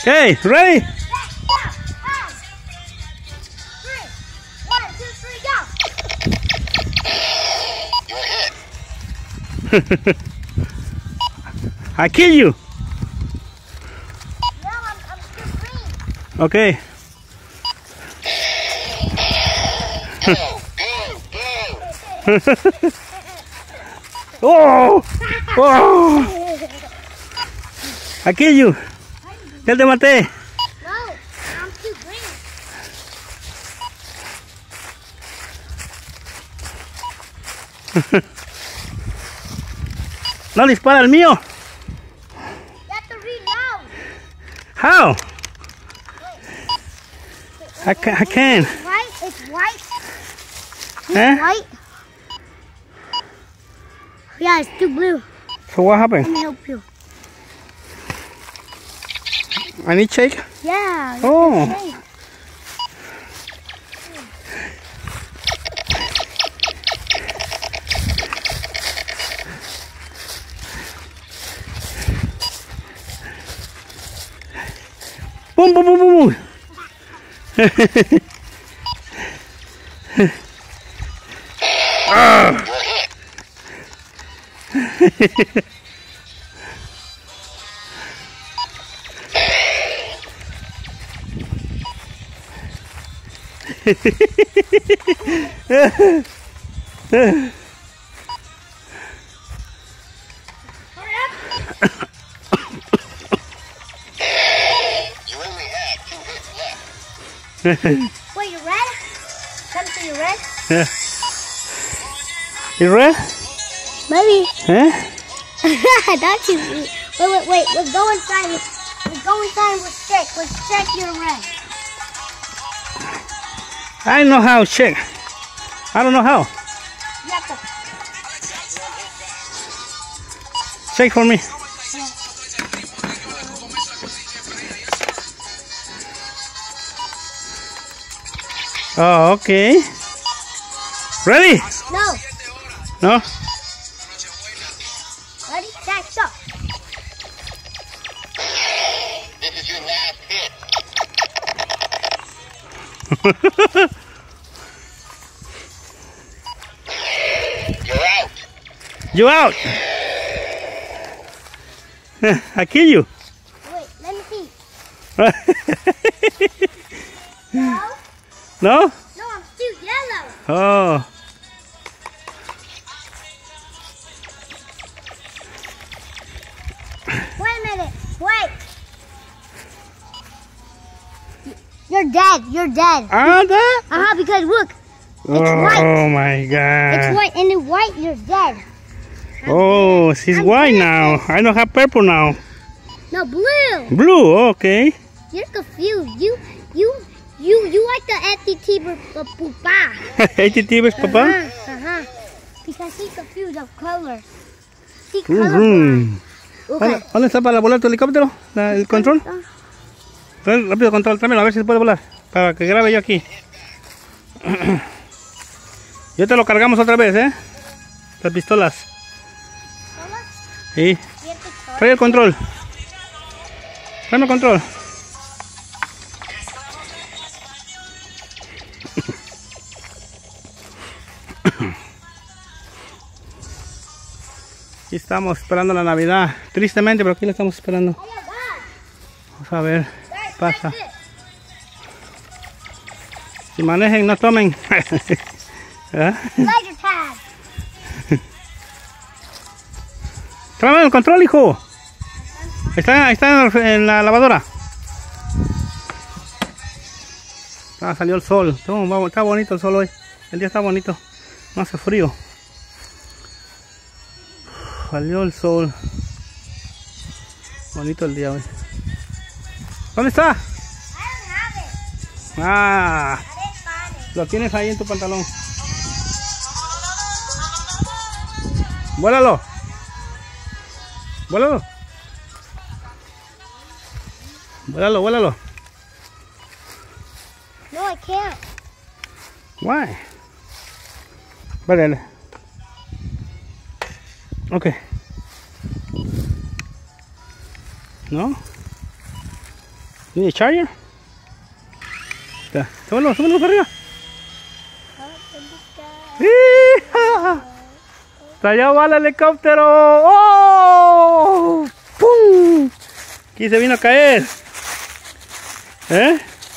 Okay, ready? 3, 1, 2, 3, go! I kill you. No, I'm still green. Okay. Oh, oh. I kill you. Ya te maté. No, I'm too green. No dispara el mío. You have to reload. How? I can. White, it's white. Eh? White. Yeah, it's too blue. So what happened? Let me help you. I need shake. Yeah. Oh. Okay. Boom, boom, boom, boom, boom. Ah. Wait, you red? Come to you red? Yeah. You ready? Maybe. Huh? That's you. Wait. Let's go inside. Let's go inside with check. Let's check your red. I know how to check. I don't know how. You have to. Check for me. Oh, okay. Ready? No. No? Ready? Set, stop. This is your last hit. You're out. You out. I kill you. Wait, let me see. No? No, I'm still yellow. Oh. Wait a minute. Wait. You're dead. You're dead. That? Because look. It's Oh white. my God. It's white, and in white, you're dead. Oh, she's I'm white dead. now. I don't have purple now. No, blue. Blue, okay. You're confused. You like the ATT Papa. ATT Papa? Because he's confused of color. See Mhm. Okay. ¿Dónde está para volar tu helicóptero? ¿El control? Ven, rápido, control, tráemelo a ver si se puede volar. Para que grabe yo aquí. Yo te lo cargamos otra vez, ¿eh? Las pistolas. Sí. Trae el control. Tráeme el control. Aquí estamos esperando la Navidad. Tristemente, pero aquí la estamos esperando. Vamos a ver qué pasa. Si manejen, no tomen. ¿Eh? Laser tag. Tráeme el control, hijo. Está en la lavadora. Ah, salió el sol. Está bonito el sol hoy. El día está bonito. No hace frío. Salió el sol. Bonito el día hoy. ¿Dónde está? Ah, lo tienes ahí en tu pantalón. Vuélalo. Vuélalo. Vuélalo, vuélalo. No, I can't. Why? Vuélale. Okay. No? ¿Y el Charger? Ya, súbelo para arriba. ¡Hija! ¡Allá va el helicóptero! ¡Oh! ¡Pum! Aquí se vino a caer. ¿Eh?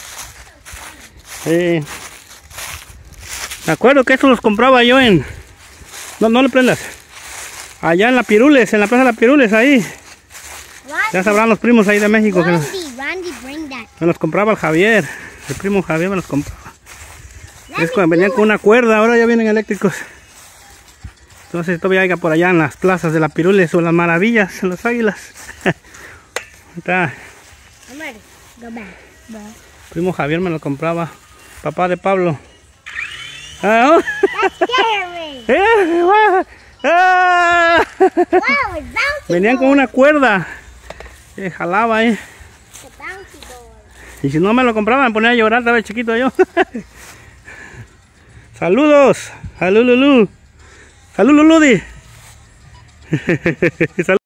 Sí. Me acuerdo que estos los compraba yo en... No le prendas. Allá en la Pirules, en la plaza de la Pirules, ahí. Ya sabrán los primos ahí de México. Randy, bring that. Me los compraba el Javier. El primo Javier me los compraba. Es cuando venían con una cuerda, ahora ya vienen eléctricos. Entonces todavía hay por allá en las plazas de la Pirules o las Maravillas, en las Águilas. Está. I'm ready. Go back, bro. Primo Javier me lo compraba. Papá de Pablo. Ah, That scared me. ¡Ah! Wow, it's bouncy. Venían con una cuerda. Que jalaba ahí. The bouncy board. Y si no me lo compraban, me ponía a llorar, estaba chiquito yo. Saludos. Salud, Lulu. Salud, Luludi.